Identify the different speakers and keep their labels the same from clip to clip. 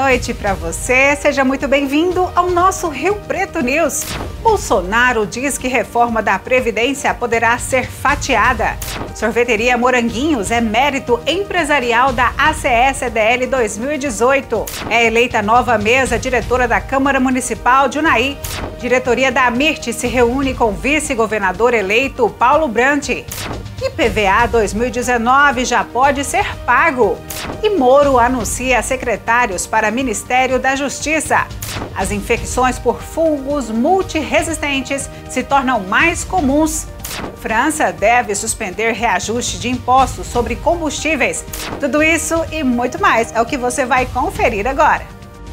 Speaker 1: noite para você. Seja muito bem-vindo ao nosso Rio Preto News. Bolsonaro diz que reforma da Previdência poderá ser fatiada. Sorveteria Moranguinhos é mérito empresarial da ACE-CDL 2018. É eleita nova mesa diretora da Câmara Municipal de Unai. Diretoria da AMIRT se reúne com vice-governador eleito Paulo Brandt. IPVA 2019 já pode ser pago. E Moro anuncia secretários para Ministério da Justiça. As infecções por fungos multiresistentes se tornam mais comuns. França deve suspender reajuste de impostos sobre combustíveis. Tudo isso e muito mais é o que você vai conferir agora.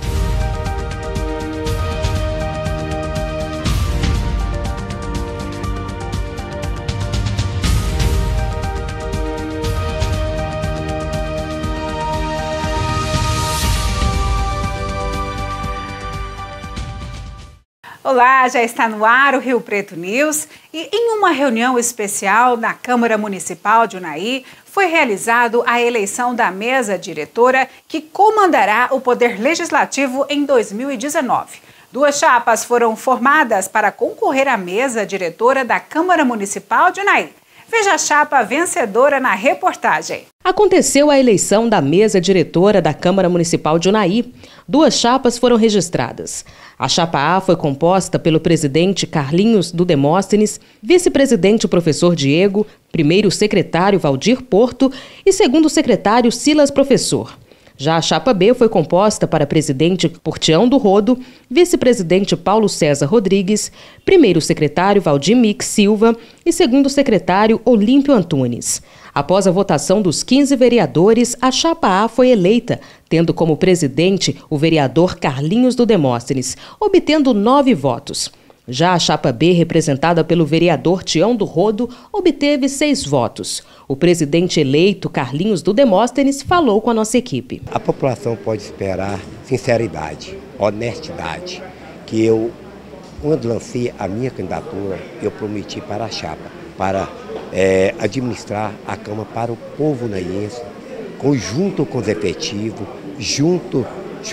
Speaker 1: Olá, já está no ar o Rio Preto News e em uma reunião especial na Câmara Municipal de Unai foi realizado a eleição da mesa diretora que comandará o Poder Legislativo em 2019. Duas chapas foram formadas para concorrer à mesa diretora da Câmara Municipal de Unai. Veja a chapa vencedora na reportagem.
Speaker 2: Aconteceu a eleição da mesa diretora da Câmara Municipal de Unai. Duas chapas foram registradas. A chapa A foi composta pelo presidente Carlinhos do Demóstenes, vice-presidente professor Diego, primeiro secretário Valdir Porto e segundo secretário Silas Professor. Já a chapa B foi composta para presidente Portião do Rodo, vice-presidente Paulo César Rodrigues, primeiro secretário Valdir Mix Silva e segundo secretário Olímpio Antunes. Após a votação dos 15 vereadores, a chapa A foi eleita, tendo como presidente o vereador Carlinhos do Demóstenes, obtendo 9 votos. Já a chapa B, representada pelo vereador Tião do Rodo, obteve 6 votos. O presidente eleito, Carlinhos do Demóstenes, falou com a nossa equipe.
Speaker 3: A população pode esperar sinceridade, honestidade, que eu, quando lancei a minha candidatura, eu prometi para a chapa, para administrar a Câmara para o povo unaiense, junto com os efetivos, juntos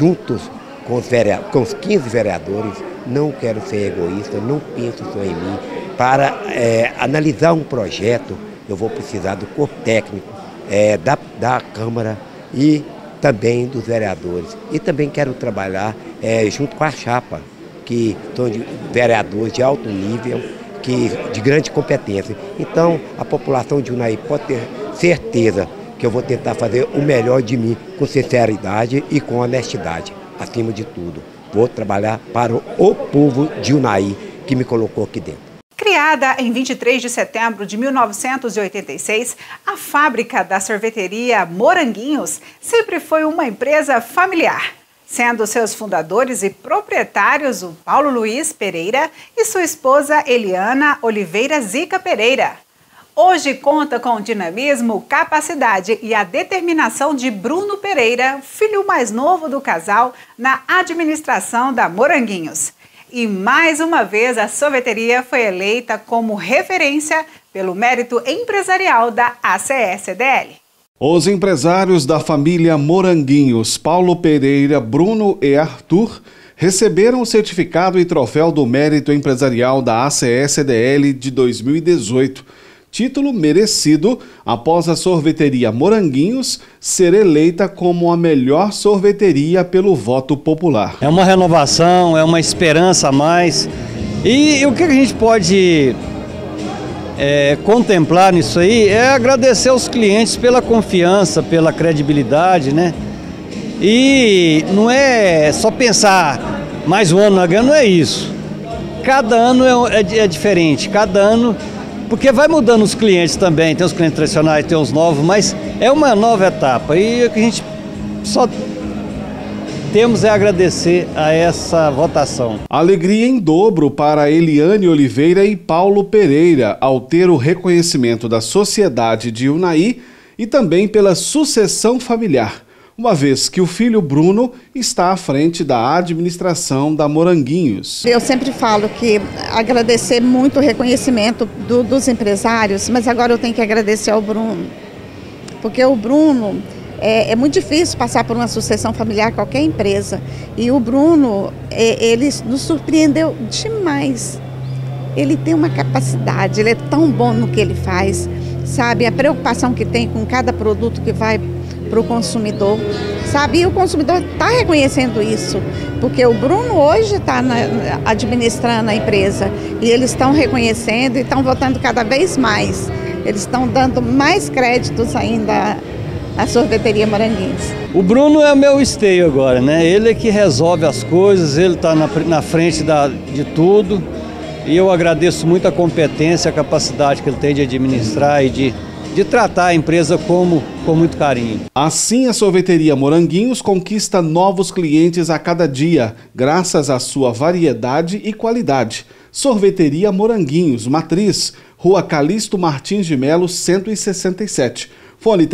Speaker 3: com os 15 vereadores. Não quero ser egoísta, não penso só em mim. Para analisar um projeto, eu vou precisar do corpo técnico da Câmara e também dos vereadores. E também quero trabalhar junto com a chapa, que são vereadores de alto nível, de grande competência. Então, a população de Unai pode ter certeza que eu vou tentar fazer o melhor de mim, com sinceridade e com honestidade, acima de tudo. Vou trabalhar para o povo de Unai, que me colocou aqui dentro.
Speaker 1: Criada em 23 de setembro de 1986, a fábrica da sorveteria Moranguinhos sempre foi uma empresa familiar, sendo seus fundadores e proprietários o Paulo Luiz Pereira e sua esposa Eliana Oliveira Zica Pereira. Hoje conta com o dinamismo, capacidade e a determinação de Bruno Pereira, filho mais novo do casal, na administração da Moranguinhos. E mais uma vez a sorveteria foi eleita como referência pelo mérito empresarial da ACE-CDL.
Speaker 4: Os empresários da família Moranguinhos, Paulo Pereira, Bruno e Arthur, receberam o certificado e troféu do mérito empresarial da ACE-CDL de 2018. Título merecido após a sorveteria Moranguinhos ser eleita como a melhor sorveteria pelo voto popular.
Speaker 5: É uma renovação, é uma esperança a mais. E o que a gente pode contemplar nisso aí é agradecer aos clientes pela confiança, pela credibilidade, né? E não é só pensar mais um ano na ganha, não é isso. Cada ano é diferente, cada ano... Porque vai mudando os clientes também, tem os clientes tradicionais, tem os novos, mas é uma nova etapa e o que a gente só temos é agradecer a essa votação.
Speaker 4: Alegria em dobro para Eliane Oliveira e Paulo Pereira ao ter o reconhecimento da sociedade de Unai e também pela sucessão familiar, uma vez que o filho Bruno está à frente da administração da Moranguinhos.
Speaker 6: Eu sempre falo que agradecer muito o reconhecimento dos empresários, mas agora eu tenho que agradecer ao Bruno, porque o Bruno É muito difícil passar por uma sucessão familiar qualquer empresa. E o Bruno, ele nos surpreendeu demais. Ele tem uma capacidade, ele é tão bom no que ele faz, sabe? A preocupação que tem com cada produto que vai para o consumidor, sabe? E o consumidor está reconhecendo isso, porque o Bruno hoje está administrando a empresa e eles estão reconhecendo e estão votando cada vez mais. Eles estão dando mais créditos ainda à sorveteria Moranguinhos.
Speaker 5: O Bruno é o meu esteio agora, né? Ele é que resolve as coisas, ele está na frente de tudo. E eu agradeço muito a competência, a capacidade que ele tem de administrar e de tratar a empresa com muito carinho.
Speaker 4: Assim, a sorveteria Moranguinhos conquista novos clientes a cada dia, graças à sua variedade e qualidade. Sorveteria Moranguinhos, Matriz, Rua Calixto Martins de Melo, 167. Fone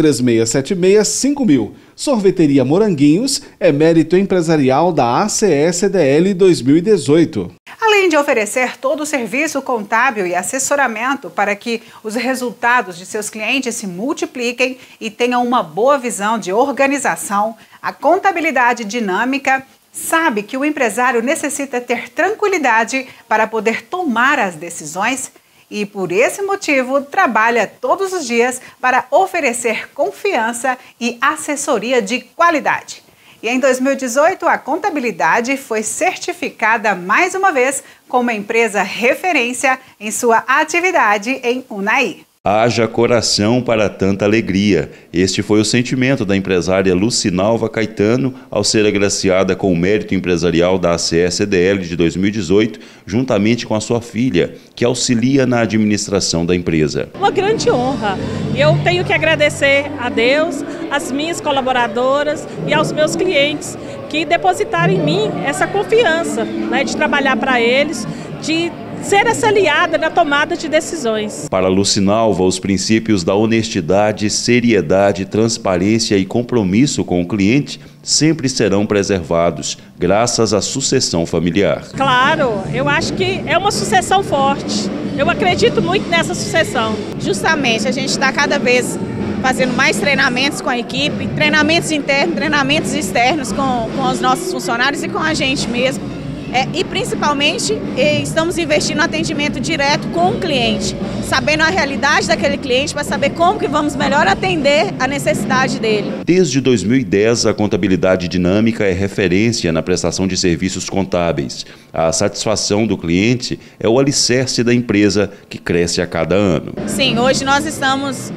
Speaker 4: 3676-5000. Sorveteria Moranguinhos é mérito empresarial da ACE-CDL 2018.
Speaker 1: Além de oferecer todo o serviço contábil e assessoramento para que os resultados de seus clientes se multipliquem e tenham uma boa visão de organização, a Contabilidade Dinâmica sabe que o empresário necessita ter tranquilidade para poder tomar as decisões e, por esse motivo, trabalha todos os dias para oferecer confiança e assessoria de qualidade. E em 2018, a Contabilidade foi certificada mais uma vez como empresa referência em sua atividade em Unai.
Speaker 7: Haja coração para tanta alegria. Este foi o sentimento da empresária Lucinalva Caetano ao ser agraciada com o mérito empresarial da ACE-CDL de 2018, juntamente com a sua filha, que auxilia na administração da empresa.
Speaker 8: Uma grande honra. Eu tenho que agradecer a Deus, às minhas colaboradoras e aos meus clientes que depositaram em mim essa confiança, né, de trabalhar para eles, de ser essa aliada na tomada de decisões.
Speaker 7: Para Lucinalva, os princípios da honestidade, seriedade, transparência e compromisso com o cliente sempre serão preservados, graças à sucessão familiar.
Speaker 8: Claro, eu acho que é uma sucessão forte. Eu acredito muito nessa sucessão.
Speaker 9: Justamente, a gente está cada vez fazendo mais treinamentos com a equipe, treinamentos internos, treinamentos externos com os nossos funcionários e com a gente mesmo. E principalmente estamos investindo no atendimento direto com o cliente, sabendo a realidade daquele cliente para saber como que vamos melhor atender a necessidade dele.
Speaker 7: Desde 2010, a Contabilidade Dinâmica é referência na prestação de serviços contábeis. A satisfação do cliente é o alicerce da empresa, que cresce a cada ano.
Speaker 9: Sim, hoje nós estamos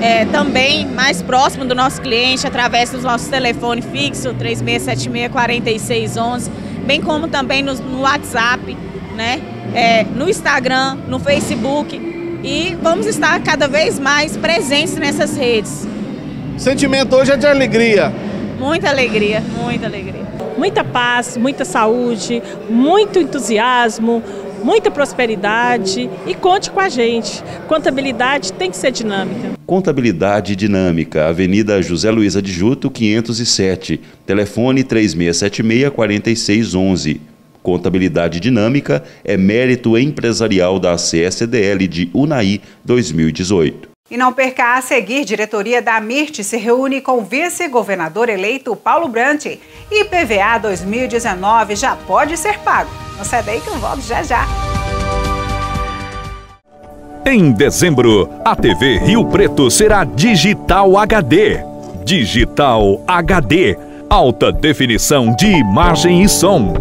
Speaker 9: também mais próximo do nosso cliente através dos nossos telefones fixos, 3676-4611, bem como também no WhatsApp, né? No Instagram, no Facebook, e vamos estar cada vez mais presentes nessas redes.
Speaker 10: O sentimento hoje é de alegria.
Speaker 9: Muita alegria, muita alegria.
Speaker 8: Muita paz, muita saúde, muito entusiasmo, muita prosperidade e conte com a gente. Contabilidade tem que ser dinâmica.
Speaker 7: Contabilidade Dinâmica, Avenida José Luiz de Juto, 507, telefone 3676-4611. Contabilidade Dinâmica é mérito empresarial da ACE-CDL de Unai 2018.
Speaker 1: E não perca a seguir, diretoria da AMIRT se reúne com o vice-governador eleito Paulo Brandt. E IPVA 2019 já pode ser pago. Não sai daí que eu volto já já.
Speaker 11: Em dezembro, a TV Rio Preto será Digital HD. Digital HD, alta definição de imagem e som.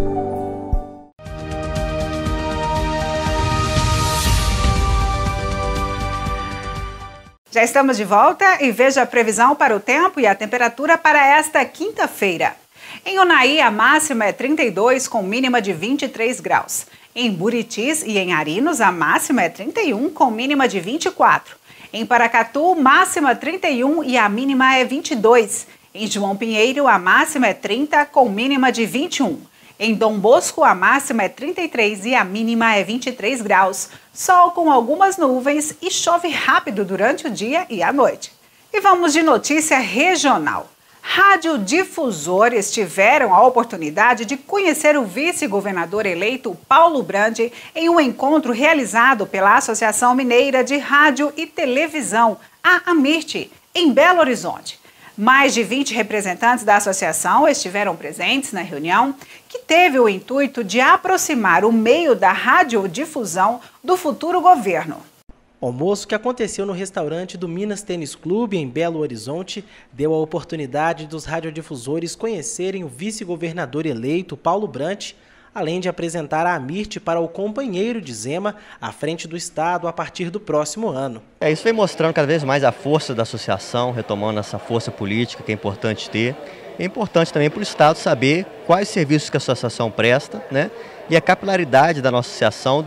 Speaker 1: Já estamos de volta e veja a previsão para o tempo e a temperatura para esta quinta-feira. Em Unai, a máxima é 32, com mínima de 23 graus. Em Buritis e em Arinos, a máxima é 31, com mínima de 24. Em Paracatu, máxima 31 e a mínima é 22. Em João Pinheiro, a máxima é 30, com mínima de 21. Em Dom Bosco, a máxima é 33 e a mínima é 23 graus. Sol com algumas nuvens e chove rápido durante o dia e a noite. E vamos de notícia regional. Radiodifusores tiveram a oportunidade de conhecer o vice-governador eleito Paulo Brandt em um encontro realizado pela Associação Mineira de Rádio e Televisão, a AMIRT, em Belo Horizonte. Mais de 20 representantes da associação estiveram presentes na reunião, que teve o intuito de aproximar o meio da radiodifusão do futuro governo.
Speaker 12: O almoço, que aconteceu no restaurante do Minas Tênis Clube, em Belo Horizonte, deu a oportunidade dos radiodifusores conhecerem o vice-governador eleito, Paulo Brandt, além de apresentar a Amirte para o companheiro de Zema à frente do Estado a partir do próximo ano.
Speaker 13: Isso vem mostrando cada vez mais a força da associação, retomando essa força política que é importante ter. É importante também para o Estado saber quais serviços que a associação presta, né? E a capilaridade da nossa associação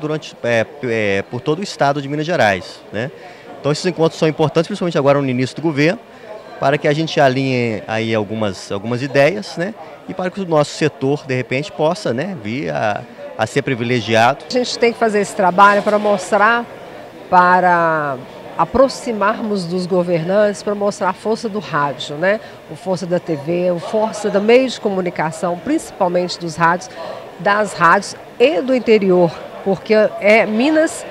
Speaker 13: por todo o Estado de Minas Gerais, né? Então esses encontros são importantes, principalmente agora no início do governo, para que a gente alinhe aí algumas ideias, né? E para que o nosso setor, de repente, possa, né, vir a ser privilegiado.
Speaker 14: A gente tem que fazer esse trabalho para mostrar, para aproximarmos dos governantes, para mostrar a força do rádio, né? A força da TV, a força do meio de comunicação, principalmente das rádios e do interior, porque Minas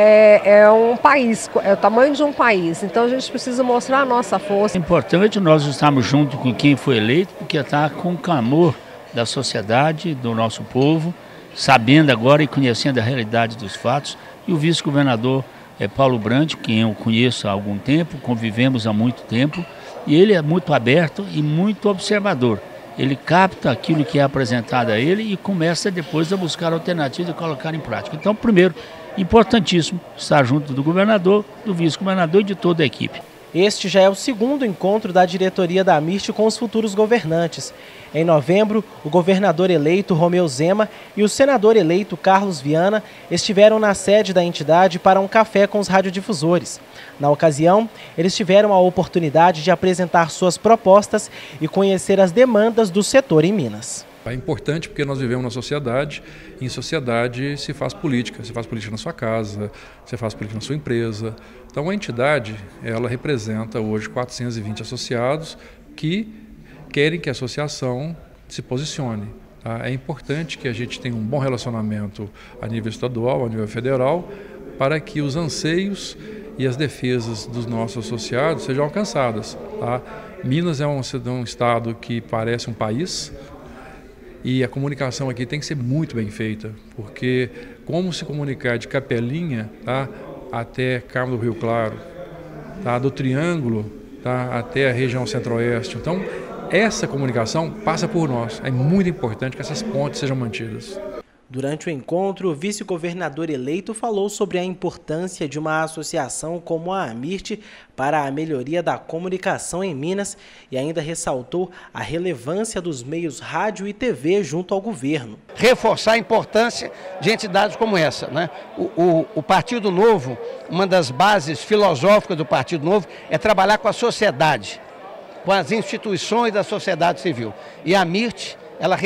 Speaker 14: é um país, é o tamanho de um país, então a gente precisa mostrar a nossa força.
Speaker 15: É importante nós estarmos junto com quem foi eleito, porque está com o clamor da sociedade, do nosso povo, sabendo agora e conhecendo a realidade dos fatos, e o vice-governador Paulo Brandt, quem eu conheço há algum tempo, convivemos há muito tempo, e ele é muito aberto e muito observador. Ele capta aquilo que é apresentado a ele e começa depois a buscar alternativas e colocar em prática. Então, primeiro, importantíssimo estar junto do governador, do vice-governador e de toda a equipe.
Speaker 12: Este já é o segundo encontro da diretoria da Amirte com os futuros governantes. Em novembro, o governador eleito Romeu Zema e o senador eleito Carlos Viana estiveram na sede da entidade para um café com os radiodifusores. Na ocasião, eles tiveram a oportunidade de apresentar suas propostas e conhecer as demandas do setor em Minas.
Speaker 16: É importante porque nós vivemos na sociedade, e em sociedade se faz política na sua casa, você faz política na sua empresa. Então a entidade, ela representa hoje 420 associados que querem que a associação se posicione. Tá? É importante que a gente tenha um bom relacionamento a nível estadual, a nível federal, para que os anseios e as defesas dos nossos associados sejam alcançadas. Tá? Minas é um estado que parece um país, e a comunicação aqui tem que ser muito bem feita, porque como se comunicar de Capelinha, tá, até Carmo do Rio Claro, tá, do Triângulo, tá, até a região centro-oeste. Então, essa comunicação passa por nós. É muito importante que essas pontes sejam mantidas.
Speaker 12: Durante o encontro, o vice-governador eleito falou sobre a importância de uma associação como a Amirte para a melhoria da comunicação em Minas e ainda ressaltou a relevância dos meios rádio e TV junto ao governo.
Speaker 17: Reforçar a importância de entidades como essa, né? O Partido Novo, uma das bases filosóficas do Partido Novo é trabalhar com a sociedade, com as instituições da sociedade civil. E a Amirte, ela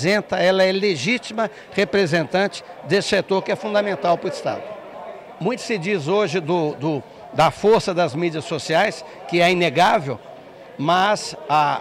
Speaker 17: é legítima representante desse setor que é fundamental para o Estado. Muito se diz hoje da força das mídias sociais, que é inegável, mas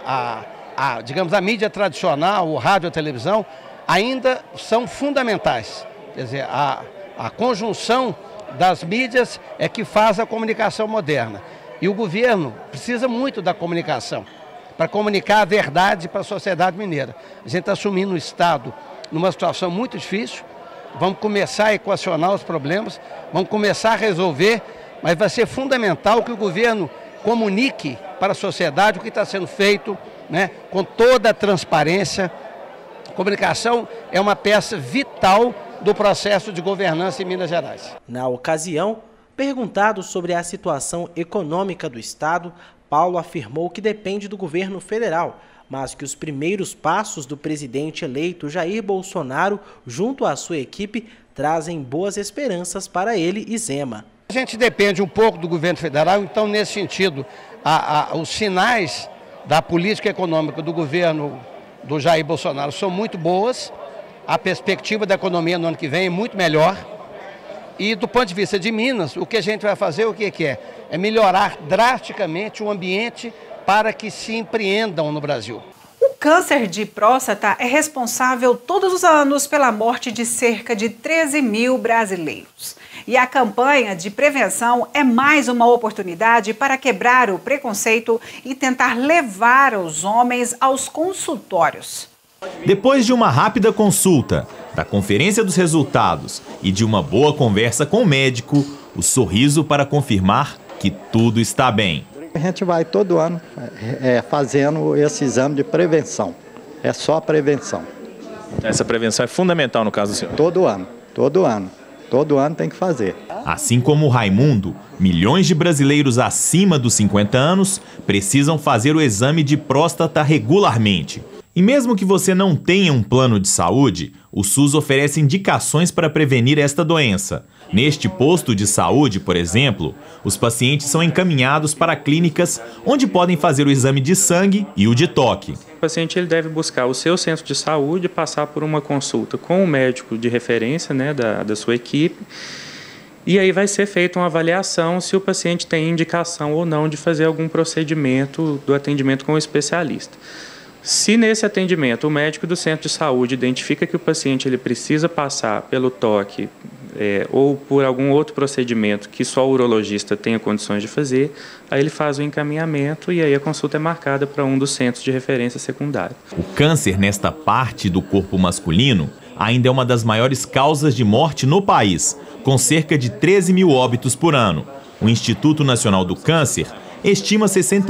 Speaker 17: digamos, a mídia tradicional, o rádio e a televisão, ainda são fundamentais. Quer dizer, a conjunção das mídias é que faz a comunicação moderna. E o governo precisa muito da comunicação, para comunicar a verdade para a sociedade mineira. A gente está assumindo o Estado numa situação muito difícil, vamos começar a equacionar os problemas, vamos começar a resolver, mas vai ser fundamental que o governo comunique para a sociedade o que está sendo feito, né, com toda a transparência. A comunicação é uma peça vital do processo de governança em Minas Gerais.
Speaker 12: Na ocasião, perguntado sobre a situação econômica do Estado, Paulo afirmou que depende do governo federal, mas que os primeiros passos do presidente eleito Jair Bolsonaro, junto à sua equipe, trazem boas esperanças para ele e Zema.
Speaker 17: A gente depende um pouco do governo federal, então, nesse sentido, os sinais da política econômica do governo do Jair Bolsonaro são muito boas, a perspectiva da economia no ano que vem é muito melhor. E do ponto de vista de Minas, o que a gente vai fazer, o que é? É melhorar drasticamente o ambiente para que se empreendam no Brasil.
Speaker 1: O câncer de próstata é responsável todos os anos pela morte de cerca de 13 mil brasileiros. E a campanha de prevenção é mais uma oportunidade para quebrar o preconceito e tentar levar os homens aos consultórios.
Speaker 18: Depois de uma rápida consulta, da conferência dos resultados e de uma boa conversa com o médico, o sorriso para confirmar que tudo está bem.
Speaker 19: A gente vai todo ano fazendo esse exame de prevenção. É só a prevenção.
Speaker 18: Essa prevenção é fundamental no caso do senhor?
Speaker 19: Todo ano, todo ano. Todo ano tem que fazer.
Speaker 18: Assim como o Raimundo, milhões de brasileiros acima dos 50 anos precisam fazer o exame de próstata regularmente. E mesmo que você não tenha um plano de saúde, o SUS oferece indicações para prevenir esta doença. Neste posto de saúde, por exemplo, os pacientes são encaminhados para clínicas onde podem fazer o exame de sangue e o de toque.
Speaker 20: O paciente ele deve buscar o seu centro de saúde, passar por uma consulta com o médico de referência, né, da sua equipe, e aí vai ser feita uma avaliação se o paciente tem indicação ou não de fazer algum procedimento do atendimento com o especialista. Se nesse atendimento o médico do centro de saúde identifica que o paciente ele precisa passar pelo toque ou por algum outro procedimento que só o urologista tenha condições de fazer, aí ele faz o encaminhamento e aí a consulta é marcada para um dos centros de referência secundário.
Speaker 18: O câncer nesta parte do corpo masculino ainda é uma das maiores causas de morte no país, com cerca de 13 mil óbitos por ano. O Instituto Nacional do Câncer estima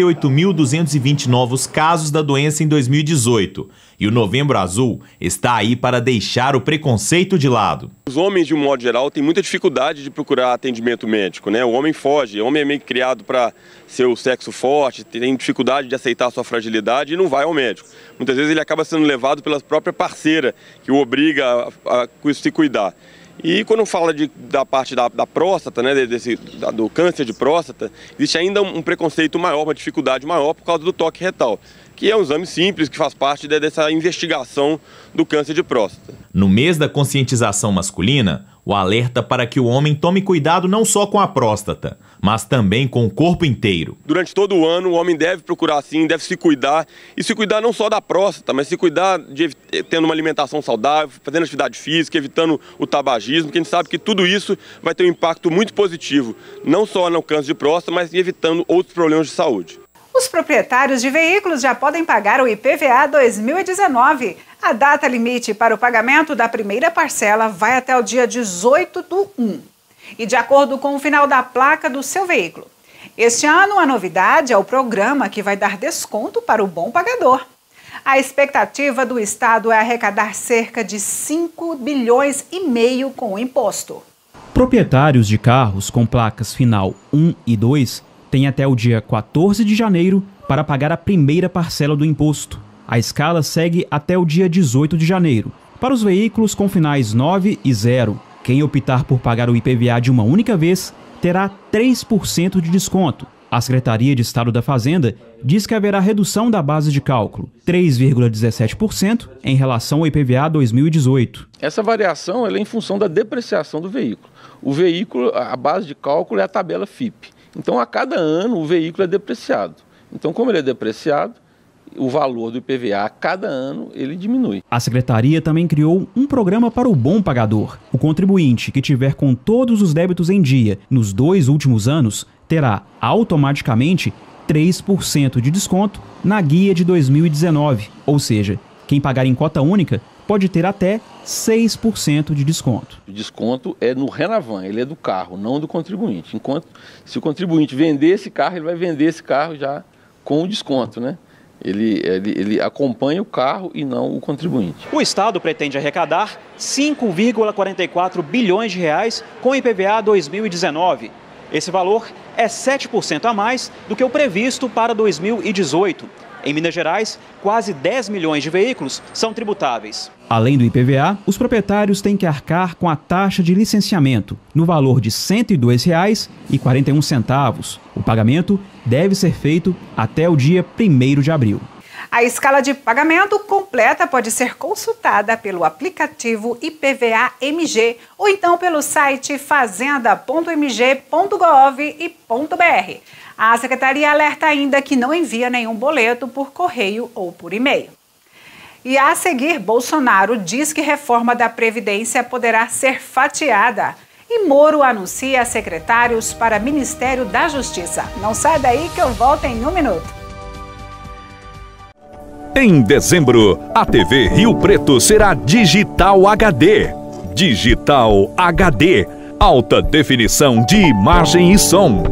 Speaker 18: 68.220 novos casos da doença em 2018. E o Novembro Azul está aí para deixar o preconceito de lado.
Speaker 21: Os homens, de um modo geral, têm muita dificuldade de procurar atendimento médico, né? O homem foge, o homem é meio criado para ser o sexo forte, tem dificuldade de aceitar a sua fragilidade e não vai ao médico. Muitas vezes ele acaba sendo levado pela própria parceira, que o obriga a se cuidar. E quando fala da parte da próstata, né, do câncer de próstata, existe ainda um preconceito maior, uma dificuldade maior por causa do toque retal, que é um exame simples que faz parte dessa investigação do câncer de próstata.
Speaker 18: No mês da conscientização masculina, o alerta para que o homem tome cuidado não só com a próstata, mas também com o corpo inteiro.
Speaker 21: Durante todo o ano, o homem deve procurar sim, deve se cuidar, e se cuidar não só da próstata, mas se cuidar tendo uma alimentação saudável, fazendo atividade física, evitando o tabagismo, porque a gente sabe que tudo isso vai ter um impacto muito positivo, não só no câncer de próstata, mas evitando outros problemas de saúde.
Speaker 1: Os proprietários de veículos já podem pagar o IPVA 2019. A data limite para o pagamento da primeira parcela vai até o dia 18/1. E de acordo com o final da placa do seu veículo. Este ano, a novidade é o programa que vai dar desconto para o bom pagador. A expectativa do Estado é arrecadar cerca de 5,5 bilhões com o imposto.
Speaker 22: Proprietários de carros com placas final 1 e 2 têm até o dia 14 de janeiro para pagar a primeira parcela do imposto. A escala segue até o dia 18 de janeiro. Para os veículos com finais 9 e 0, quem optar por pagar o IPVA de uma única vez terá 3% de desconto. A Secretaria de Estado da Fazenda diz que haverá redução da base de cálculo, 3,17% em relação ao IPVA 2018.
Speaker 23: Essa variação é em função da depreciação do veículo. O veículo, a base de cálculo é a tabela FIPE. Então, a cada ano, o veículo é depreciado. Então, como ele é depreciado, o valor do IPVA a cada ano ele diminui.
Speaker 22: A Secretaria também criou um programa para o bom pagador. O contribuinte que tiver com todos os débitos em dia nos 2 últimos anos terá automaticamente 3% de desconto na guia de 2019. Ou seja, quem pagar em cota única pode ter até 6% de desconto.
Speaker 23: O desconto é no Renavan, ele é do carro, não do contribuinte. Enquanto se o contribuinte vender esse carro, ele vai vender esse carro já com o desconto, né? Ele acompanha o carro e não o contribuinte.
Speaker 24: O Estado pretende arrecadar 5,44 bilhões de reais com o IPVA 2019. Esse valor é 7% a mais do que o previsto para 2018. Em Minas Gerais, quase 10 milhões de veículos são tributáveis.
Speaker 22: Além do IPVA, os proprietários têm que arcar com a taxa de licenciamento, no valor de R$ 102,41. O pagamento deve ser feito até o dia 1º de abril.
Speaker 1: A escala de pagamento completa pode ser consultada pelo aplicativo IPVA MG ou então pelo site fazenda.mg.gov.br. A Secretaria alerta ainda que não envia nenhum boleto por correio ou por e-mail. E a seguir, Bolsonaro diz que reforma da Previdência poderá ser fatiada. E Moro anuncia secretários para Ministério da Justiça. Não sai daí que eu volto em 1 minuto.
Speaker 11: Em dezembro, a TV Rio Preto será Digital HD. Digital HD. Alta definição de imagem e som.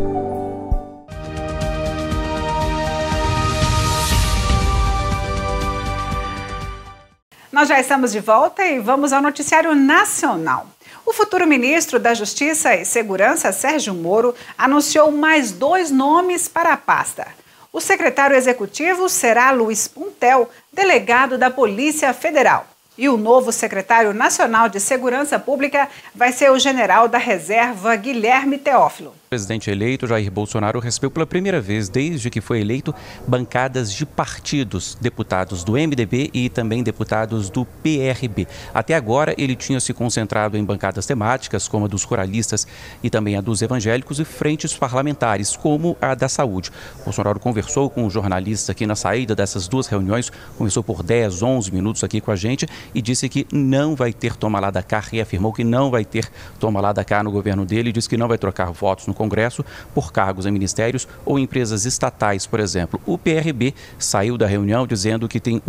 Speaker 1: Nós já estamos de volta e vamos ao noticiário nacional. O futuro ministro da Justiça e Segurança, Sérgio Moro, anunciou mais 2 nomes para a pasta. O secretário executivo será Luiz Puntel, delegado da Polícia Federal. E o novo secretário nacional de Segurança Pública vai ser o general da Reserva, Guilherme Teófilo.
Speaker 2: O presidente eleito, Jair Bolsonaro, recebeu pela primeira vez, desde que foi eleito, bancadas de partidos, deputados do MDB e também deputados do PRB. Até agora, ele tinha se concentrado em bancadas temáticas, como a dos ruralistas e também a dos evangélicos, e frentes parlamentares, como a da saúde. Bolsonaro conversou com um jornalista aqui na saída dessas 2 reuniões, conversou por 10, 11 minutos aqui com a gente e disse que não vai ter toma lá da cá, reafirmou que não vai ter toma lá da cá no governo dele, e disse que não vai trocar votos no Congresso por cargos em ministérios ou empresas estatais, por exemplo. O PRB saiu da reunião dizendo que tem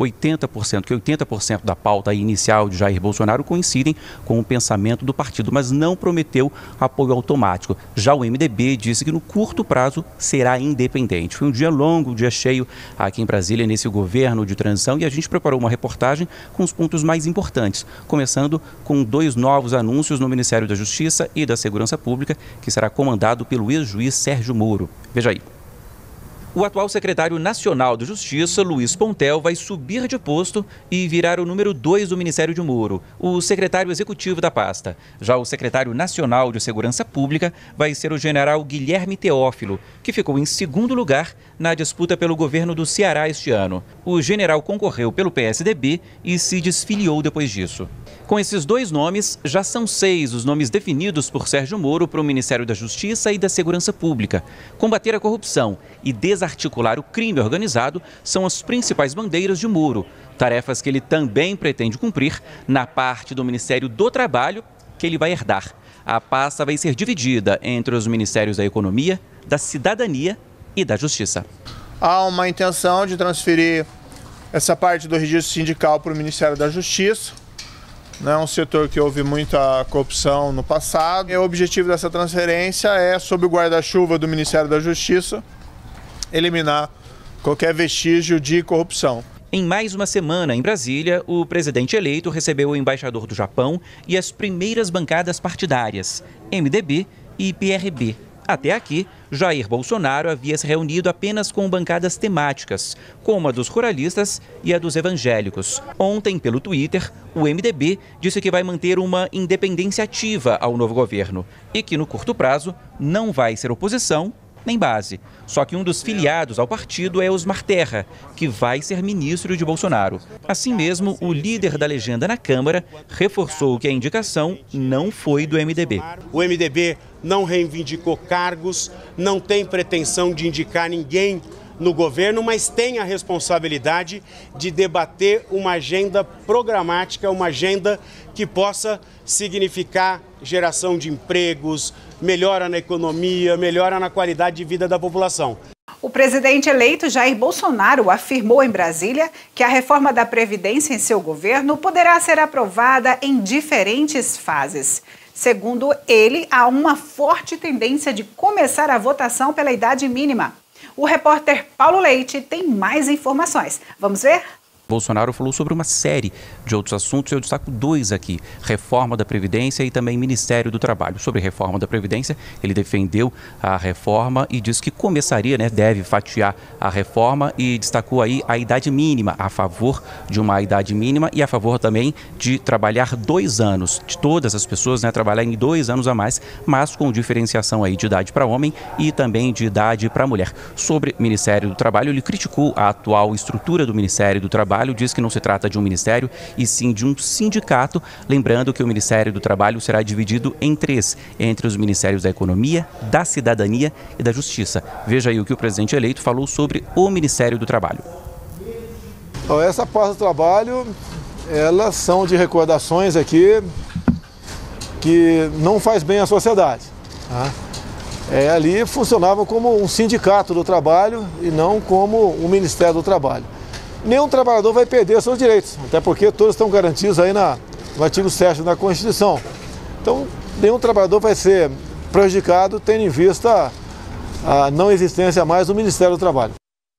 Speaker 2: 80% da pauta inicial de Jair Bolsonaro coincidem com o pensamento do partido, mas não prometeu apoio automático. Já o MDB disse que no curto prazo será independente. Foi um dia longo, um dia cheio aqui em Brasília, nesse governo de transição, e a gente preparou uma reportagem com os pontos mais importantes, começando com 2 novos anúncios no Ministério da Justiça e da Segurança Pública, que será comandado pelo ex-juiz Sérgio Moro. Veja aí. O atual secretário nacional de Justiça, Luiz Puntel, vai subir de posto e virar o número 2 do Ministério de Moro, o secretário executivo da pasta. Já o secretário nacional de Segurança Pública vai ser o general Guilherme Teófilo, que ficou em 2º lugar na disputa pelo governo do Ceará este ano. O general concorreu pelo PSDB e se desfiliou depois disso. Com esses 2 nomes, já são 6 os nomes definidos por Sérgio Moro para o Ministério da Justiça e da Segurança Pública. Combater a corrupção e desarticular o crime organizado são as principais bandeiras de Moro, tarefas que ele também pretende cumprir na parte do Ministério do Trabalho que ele vai herdar. A pasta vai ser dividida entre os Ministérios da Economia, da Cidadania e da Justiça.
Speaker 3: Há uma intenção de transferir essa parte do registro sindical para o Ministério da Justiça. É um setor que houve muita corrupção no passado. E o objetivo dessa transferência é, sob o guarda-chuva do Ministério da Justiça, eliminar qualquer vestígio de corrupção.
Speaker 2: Em mais uma semana em Brasília, o presidente eleito recebeu o embaixador do Japão e as primeiras bancadas partidárias, MDB e PRB. Até aqui, Jair Bolsonaro havia se reunido apenas com bancadas temáticas, como a dos ruralistas e a dos evangélicos. Ontem, pelo Twitter, o MDB disse que vai manter uma independência ativa ao novo governo e que, no curto prazo, não vai ser oposição nem base. Só que um dos filiados ao partido é Osmar Terra, que vai ser ministro de Bolsonaro. Assim mesmo, o líder da legenda na Câmara reforçou que a indicação não foi do MDB.
Speaker 5: O MDB não reivindicou cargos, não tem pretensão de indicar ninguém no governo, mas tem a responsabilidade de debater uma agenda programática, uma agenda que possa significar geração de empregos, melhora na economia, melhora na qualidade de vida da população.
Speaker 1: O presidente eleito Jair Bolsonaro afirmou em Brasília que a reforma da Previdência em seu governo poderá ser aprovada em diferentes fases. Segundo ele, há uma forte tendência de começar a votação pela idade mínima. O repórter Paulo Leite tem mais informações. Vamos ver?
Speaker 2: Bolsonaro falou sobre uma série de outros assuntos, eu destaco 2 aqui: reforma da Previdência e também Ministério do Trabalho. Sobre reforma da Previdência, ele defendeu a reforma e disse que começaria, deve fatiar a reforma, e destacou aí a idade mínima, a favor de uma idade mínima e a favor também de trabalhar 2 anos, de todas as pessoas trabalharem 2 anos a mais, mas com diferenciação aí de idade para homem e também de idade para mulher. Sobre Ministério do Trabalho, ele criticou a atual estrutura do Ministério do Trabalho, diz que não se trata de um ministério e sim de um sindicato, lembrando que o Ministério do Trabalho será dividido em 3, entre os Ministérios da Economia, da Cidadania e da Justiça. Veja aí o que o presidente eleito falou sobre o Ministério do Trabalho.
Speaker 10: Essa pasta do trabalho, elas são de recordações aqui. que não faz bem à sociedade. Tá? Ali funcionava como um sindicato do trabalho e não como um Ministério do Trabalho. Nenhum trabalhador vai perder seus direitos, até porque todos estão garantidos aí no artigo 7º da Constituição. Então, nenhum trabalhador vai ser prejudicado tendo em vista a não existência mais do Ministério do Trabalho.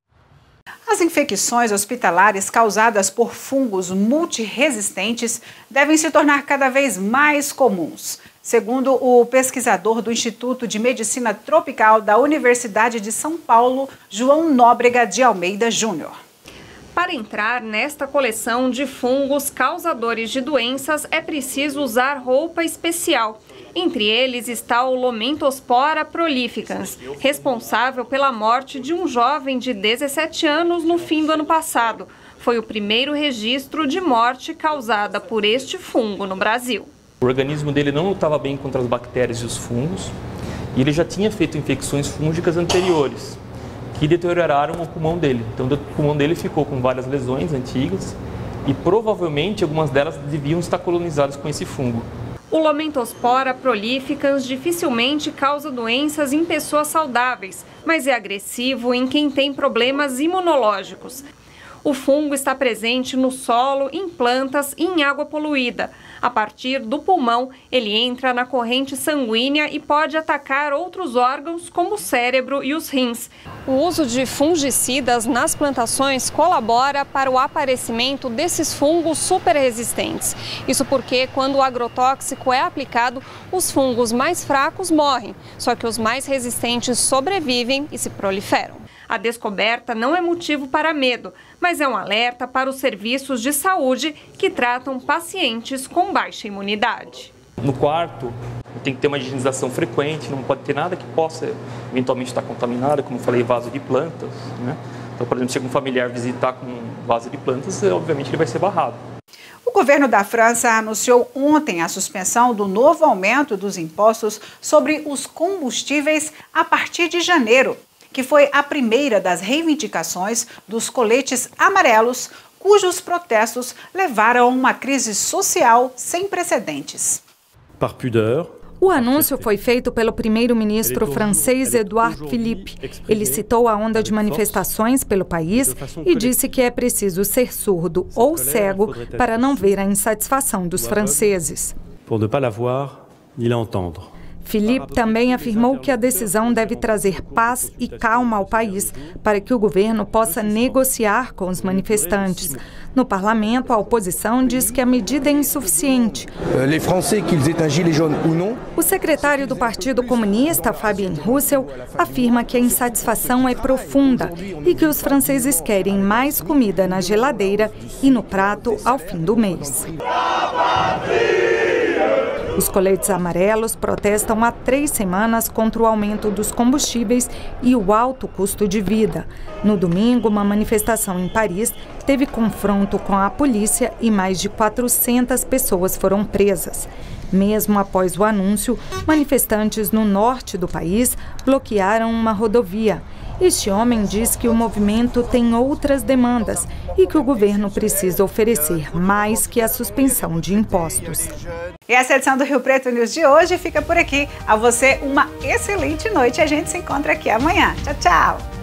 Speaker 1: As infecções hospitalares causadas por fungos multiresistentes devem se tornar cada vez mais comuns. Segundo o pesquisador do Instituto de Medicina Tropical da Universidade de São Paulo, João Nóbrega de Almeida Júnior.
Speaker 4: Para entrar nesta coleção de fungos causadores de doenças, é preciso usar roupa especial. Entre eles está o Lomentospora prolificans, responsável pela morte de um jovem de 17 anos no fim do ano passado. Foi o primeiro registro de morte causada por este fungo no Brasil.
Speaker 6: O organismo dele não lutava bem contra as bactérias e os fungos, e ele já tinha feito infecções fúngicas anteriores, que deterioraram o pulmão dele. Então o pulmão dele ficou com várias lesões antigas e provavelmente algumas delas deviam estar colonizadas com esse fungo.
Speaker 4: O Lomentospora prolificans dificilmente causa doenças em pessoas saudáveis, mas é agressivo em quem tem problemas imunológicos. O fungo está presente no solo, em plantas e em água poluída. A partir do pulmão, ele entra na corrente sanguínea e pode atacar outros órgãos, como o cérebro e os rins. O uso de fungicidas nas plantações colabora para o aparecimento desses fungos superresistentes. Isso porque, quando o agrotóxico é aplicado, os fungos mais fracos morrem, só que os mais resistentes sobrevivem e se proliferam. A descoberta não é motivo para medo, mas é um alerta para os serviços de saúde que tratam pacientes com baixa imunidade.
Speaker 6: No quarto, tem que ter uma higienização frequente, não pode ter nada que possa eventualmente estar contaminado, como eu falei, vaso de plantas, né? Então, por exemplo, chega um familiar visitar com um vaso de plantas, obviamente ele vai ser barrado.
Speaker 1: O governo da França anunciou ontem a suspensão do novo aumento dos impostos sobre os combustíveis a partir de janeiro, que foi a primeira das reivindicações dos coletes amarelos, cujos protestos levaram a uma crise social sem precedentes.
Speaker 8: Par pudeur,
Speaker 9: o anúncio foi feito pelo primeiro-ministro francês Édouard Philippe. Ele citou a onda de manifestações pelo país e disse que é preciso ser surdo ou cego para não ver a insatisfação dos franceses.
Speaker 8: Pour ne pas la voir ni la entendre.
Speaker 9: Philippe também afirmou que a decisão deve trazer paz e calma ao país para que o governo possa negociar com os manifestantes. No parlamento, a oposição diz que a medida é insuficiente. O secretário do Partido Comunista, Fabien Roussel, afirma que a insatisfação é profunda e que os franceses querem mais comida na geladeira e no prato ao fim do mês. Os coletes amarelos protestam há 3 semanas contra o aumento dos combustíveis e o alto custo de vida. No domingo, uma manifestação em Paris teve confronto com a polícia e mais de 400 pessoas foram presas. Mesmo após o anúncio, manifestantes no norte do país bloquearam uma rodovia. Este homem diz que o movimento tem outras demandas e que o governo precisa oferecer mais que a suspensão de impostos.
Speaker 1: E essa edição do Rio Preto News de hoje fica por aqui. A você uma excelente noite. A gente se encontra aqui amanhã. Tchau, tchau!